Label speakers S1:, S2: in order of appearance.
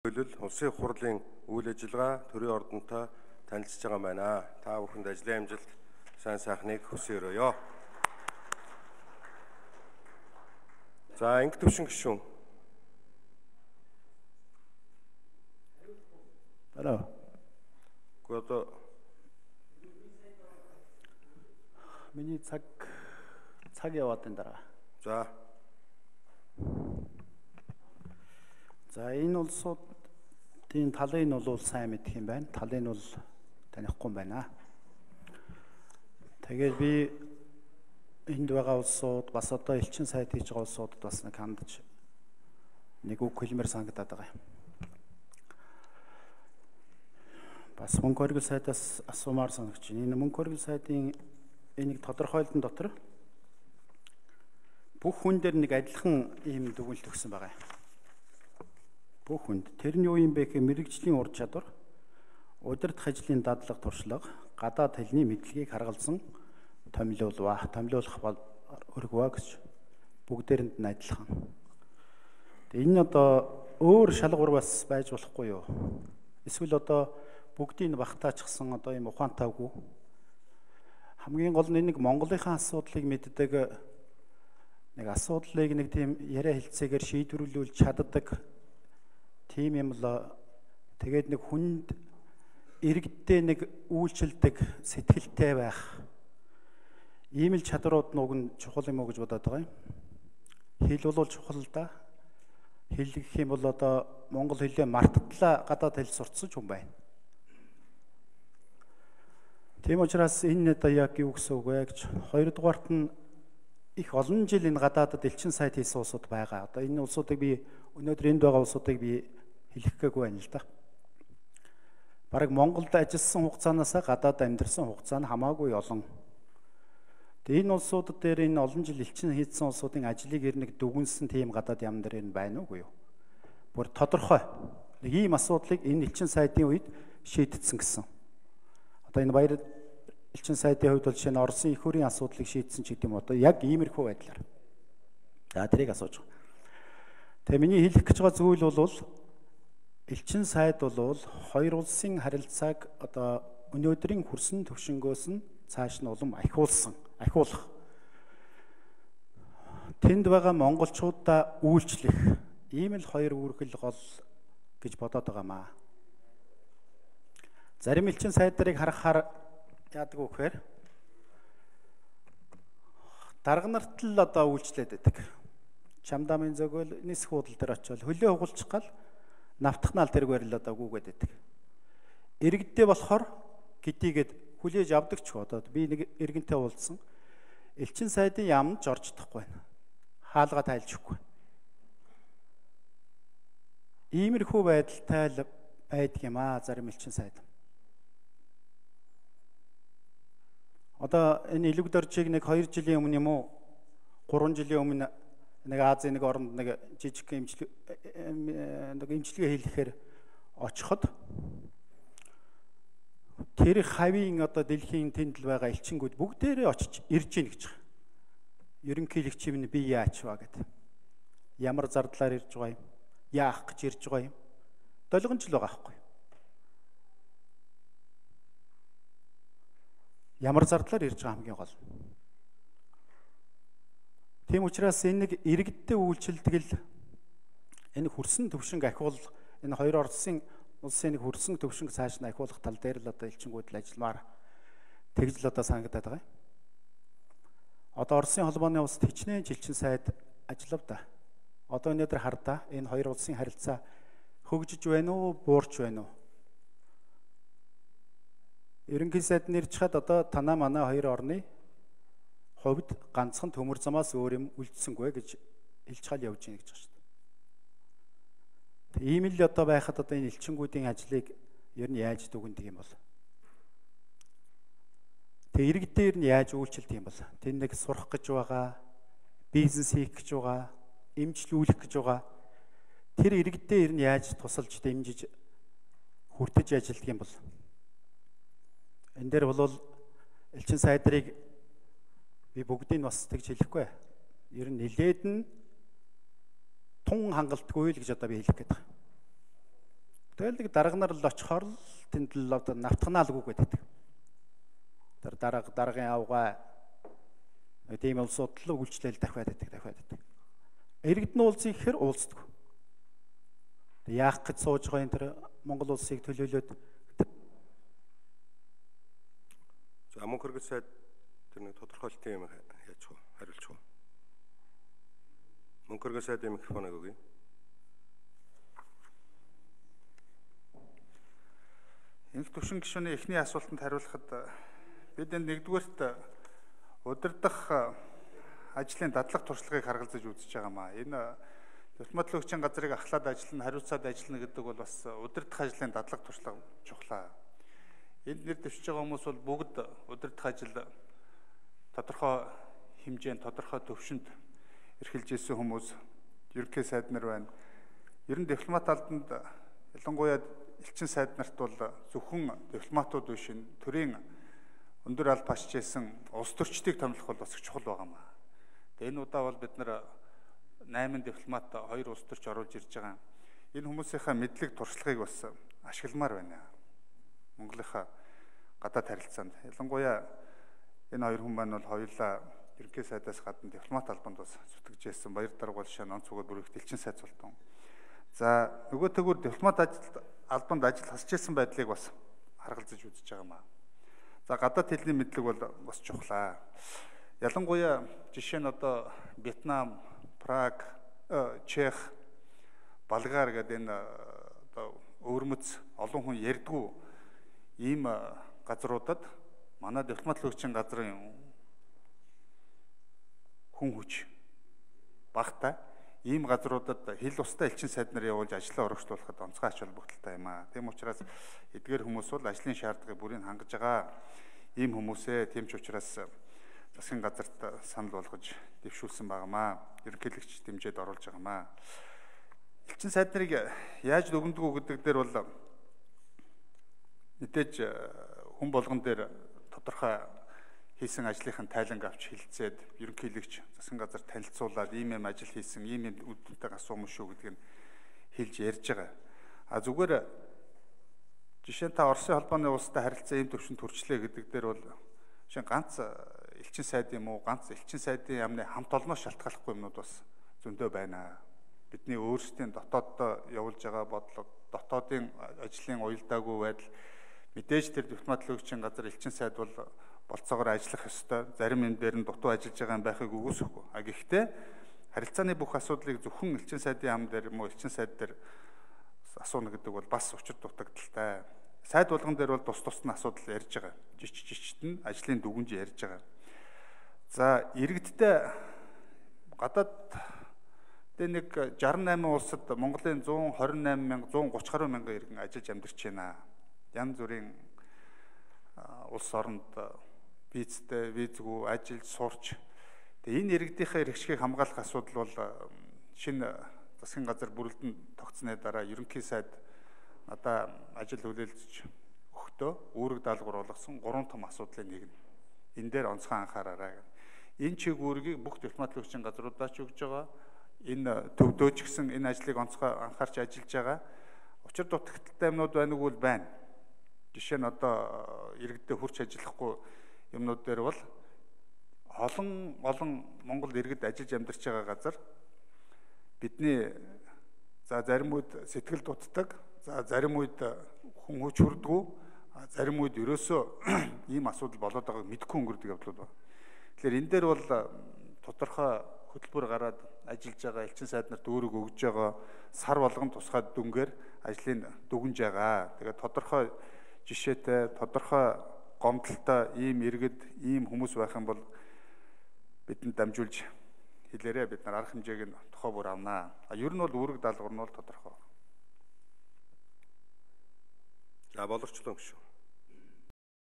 S1: Улсын хурлын үйл ажиллагаа төрийн ордонтой танилцж байгаа юм байна. Та бүхэнд ажлын амжилт, сайн сайхныг хүсээрөөё. За, Инг төвшин гишүүн.
S2: Алло.
S1: Гото
S2: миний цаг яваад энэ дараа. За энэ улсуудын талыг нь бол сайн мэдэх юм байна. Талыг нь бол танихгүй юм байна. Тэгээд би энд байгаа улсууд бас одоо элчин сайд хийж байгаа улсуудад бас нэг хандж нэг үг хэлмээр санагдаад байгаа юм. Бас мөнгө хөргөл сайдаас асуумаар санагч. Энэ мөнгө хөргөл сайдын энийг тодорхойлолтын дотор бүх хүн дээр нэг адилхан ийм дүгнэлт өгсөн байгаа юм. Бүх хүнд тэр нь юу юм бэ гэхээр мэрэгжлийн ур чадвар, удирдах ажлын дадлага туршлага, гадаад хэлний мэдлэгийг харгалзан томилуулах өргөвөө гэж бүгдээрэнд нь адилхан. Энэ нь одоо өөр шалгуур бас байж болохгүй юу? Эсвэл одоо бүгдийг нь багтаачихсан одоо ийм ухаантайгүй. Хамгийн гол нь нэг Монголынхаа асуудлыг мэддэг нэг асуудлыг нэг тийм яриа хэлцээгээр шийдвэрлүүлж чаддаг тийм юм л тэгээд нэг хүнд иргэдтэй нэг үйлчлдэг сэтгэлтэй байх ийм л чадрууд нуг нь чухал юм уу гэж бодоод байгаа юм. Хэл бол чухал да. Хэл гэх юм бол одоо монгол хэлээ марттлаа гадаад хэл сурцсан хүн байна. Тийм учраас энэ одоо яг юу гэсэн үг вэ гэж хоёрдугаарт нь их олон жил энэ гадаадд элчин сайд хийсэн улсууд байгаа. Одоо энэ улсуудыг би өнөөдөр энд байгаа улсуудыг би хэлэх гээгүй байна л да. Бараг Монголд ажилласан хугацаанаас гадаад амьдарсан хугацаа нь хамаагүй олон. Тэгээ энэ улсуудад дээр энэ олон жил элчин хийсэн улсуудын ажлыг нэг дүгнсэн тийм гадаад яам дээр энэ байна уугүй юу? Бүр тодорхой нэг ийм асуудлыг энэ элчин сайдын үед шийдтсэн гэсэн. Одоо энэ баяр элчин сайдын хувьд бол жишээ нь Оросын их хуурийн асуудлыг шийдсэн ч гэдэм үү одоо яг иймэрхүү байдлаар. За тэрийг асууж байгаа. Тэгээ миний хэлэх гэж байгаа зүйл бол элчин сайд бол хоёр улсын харилцааг одоо өнөөдрийн хүрсэн төвшнгөөс нь цааш нь улам ахиулах. Тэнд байгаа монголчуудаа үйлчлэх ийм л хоёр үүрэгэл гол гэж бодоод байгаамаа. Зарим элчин сайдыг харахаар яадаг вэ гэхээр дарга нарт л одоо үйлчлээд байдаг. Чамдамын зөгөөл нисэх худал дээр очивол хөлөө хугалчих гал навтахнаал тэрг барил одоо гүгээд байдаг. Иргэддээ болохоор гэдийгээд хүлээж авдаг ч одоо би нэг иргэнтэй уулзсан. Элчин сайдын яамд жорждохгүй байна. Хаалга тайлжихгүй. Иймэрхүү байдалтай л байдаг юм аа зарим элчин сайд. Одоо энэ илэг доржийг нэг 2 жилийн өмнө юм уу 3 жилийн өмнө нэг Азийн нэг оронд нэг жижиг эмчилгээ хийхээр очиход тэр хавийн одоо дэлхийн тэнд л байгаа элчингүүд бүгдээрээ очиж ирж гин гэж байгаа. Ерөнхийлөгч юм би яач ба гэдэг. Ямар зардлаар ирж байгаа юм? Яах гэж ирж байгаа юм? Долгон жил байгаа байхгүй. Ямар зардлаар ирж байгаа хамгийн гол. Тийм учраас энэ нэг иргэдтэй үйлчлдэг л энэ хүрсэн төвшинг ахиулах энэ хоёр улсын нэг хүрсэн төвшинг цааш нь ахиулах тал дээр л одоо элчингүүд л ажилламаар тэгж л одоо санагдаад байгаа юм. Одоо Оросын холбооны улсад хичнээн элчин сайд ажиллав да. Одоо өнөөдөр хардаа энэ хоёр улсын харилцаа хөгжиж байна уу, буурч байна уу? Ерөнхий сайд нэрч хад одоо танаа манай хоёр орны хувьд ганцхан төмөр замаас өөр юм үлдсэнгүй гэж хэлж хал явж гин гэж байна шүү дээ. Ийм л одоо байхад одоо энэ элчингүүдийн ажлыг ер нь яаж дүгндэг юм бол? Тэгээ иргэдээ ер нь яаж үйлчлдэг юм бол? Тэнд нэг сурах гэж байгаа, бизнес хийх гэж байгаа, эмчлүүлэх гэж байгаа. Тэр иргэдээ ер нь яаж тусалж дэмжиж хүртэж ажилладаг юм бол? Энэ дээр бол элчин сайдрыг би бүгдийг бас тэгж хэлэхгүй. Ер нь нэлээд нь тун хангалтгүй л гэж одоо би хэлэх гээд байна. Тэгэл нэг дарга нар л очихоор л тэнд л одоо навтганаалгүй гэдэг. Тэр даргын авгаа тийм улсууд л үйлчлэл дахиад байдаг. Иргэдэн уулзъя гэхээр уулздаг. Яах гэж сууж байгаа энэ тэр Монгол улсыг төлөөлөөд
S1: За мөн хөргөл сайд тэр нэг тодорхойлтын юм яаж вэ? Хариулж уу. Мөн хөргөл сайдын микрофоныг өгье.
S3: Энх төвшин гишүүний эхний асуултанд хариулахад бид энэ нэгдүгээрт удирдах ажлын дадлаг туршлагыг харгалзаж үзэж байгаамаа. Энэ дипломатлог хүчин газрыг ахлаад ажиллана, хариуцаад ажиллана гэдэг бол бас удирдах ажлын дадлаг туршлага чухлаа. Энд нэр дэвшиж байгаа хүмүүс бол бүгд удирдах ажил тодорхой хэмжээнд, тодорхой төвшөнд эрхэлж ирсэн хүмүүс, ерөнхий сайд нар байна. Ер нь дипломат албанд ялангуяа элчин сайд нарт бол зөвхөн дипломатууд биш, төрийн өндөр алба хашижсэн улс төрчдийг томилох бол бас чухал байгаамаа. Тэгээ энэ удаа бол бид нар 8 дипломат 2 улс төрч оруулж ирж байгаа. Энэ хүмүүсийнхаа мэдлэг туршлагыг бас ашигламаар байна. Монголынхаа гадаад харилцаанд ялангуяа энэ хоёр хүн маань бол хоёулаа ерөнхий сайдаас гадна дипломат албанд бас зүтгэжсэн. Баяр дарга бол шин онцгой бүрэгт элчин сайд султан. За нөгөө төгөр дипломат албанд ажил хасчихсан байдлыг бас харгалзаж үзэж байгаамаа. За гадаад хэлний мэдлэг бол бас чухлаа. Ялангуяа жишээ нь одоо Вьетнам, Праг, Чех, Болгар гэдэг энэ одоо өвөрмөц олон хүн ярьдгүй ийм газруудад манай дипломатлог хүчин газрын хүн хүч багтаа ийм газруудад хил устай элчин сайд нар явуулж ажлаа урагшлуулахад онцгой ач холбогдолтой юм аа. Тийм учраас эдгээр хүмүүс бол ажлын шаардлагыг бүрийг хангаж байгаа ийм хүмүүсээ тийм ч учраас засгийн газарт санал болгож дэвшүүлсэн байгаамаа. Ерөнхийлөгч дэмжиж оруулж байгаамаа. Элчин сайд нарыг яаж дүгнэдгүү гэдэг дээр бол мэдээж хүн болгон дээр тодорхой хийсэн ажлынхын тайланг авч хилцээд ерөнхийлөгч засгийн газар танилцуулаад ийм ажил хийсэн, ийм үднэтэй асуусан шүү гэдгийг хэлж ярьж байгаа. А зүгээр жишээ нь та Оросын холбооны улстай харилцаа ийм төвшөнд хүрчлээ гэдэг дээр бол шин ганц элчин сайд юм уу, ганц элчин сайдын яамны хамт олноос шалтгааллахгүй юмнууд бас зөндөө байна. Бидний өөрсдийн дотооддоо явуулж байгаа бодлого, дотоодын ажлын уялдаагүй байдал мэдээж тэр дипломатлог хүчин газар элчин сайд бол болцоогоор ажиллах ёстой. Зарим юм дээр нь дутуу ажиллаж байгаа юм байхыг үгүйсэхгүй. А гэхдээ харилцааны бүх асуудлыг зөвхөн элчин сайдын ам дээр юм уу, элчин сайд дээр асууна гэдэг бол бас учир дутагдaltaй. Сайд болгон дээр бол тус тусны асуудал ярьж байгаа. Жижигт нь ажлын дүгнж ярьж байгаа. За иргэдтэй гадаад нэг 68 улсад Монголын 128,130 гаруй мянган иргэн ажиллаж амьдарч байна. Янз бүрийн улс оронд визтэй, визгүй ажиллаж сурч. Тэгээ энэ иргэдийнхээ эрхшгийг хамгаалах асуудал бол шинэ засгийн газар бүрэлдэн тогтсны дараа ерөнхий сайд надаа ажил хүлээлгэж өгтөө үүрэг даалгавар болгосон 3 том асуудлын нэг нь. Энэ дээр онцгой анхаараарай. Энэ чиглэлийг бүх дипломатлог хүчин газруудаа ч өгж байгаа. Энэ төвдөө ч гэсэн энэ ажлыг онцгой анхаарч ажиллаж байгаа. Учир дутагдaltaй юмнууд байна уу бол байна. Жишээ нь одоо иргэдэд хурц ажиллахгүй юмнууд дээр бол олон Монгол иргэд ажиллаж амьдарч байгаа газар бидний за зарим үед сэтгэл дутдаг, за зарим үед хүн хүч хүрдэггүй, зарим үед ерөөсөө ийм асуудал болоод байгааг мэдэхгүй өнгөрдөг явдлууд байна. Тэгэхээр энэ дээр бол тодорхой хөтөлбөр гараад ажиллаж байгаа элчин сайд нарт өөрөг өгж байгаа сар болгон тусгай дүнгээр ажлыг дүгнж байгаа. Тэгээд тодорхой жишээтэй, тодорхой гомдолтой ийм иргэд, ийм хүмүүс байх юм бол бидэнд дамжуулж хэлээрээ бид нар арга хэмжээг нь тохоо бүр авнаа. Ер нь бол үүрэг даалгавар нь бол тодорхой.
S1: За боловчлон гүшүү.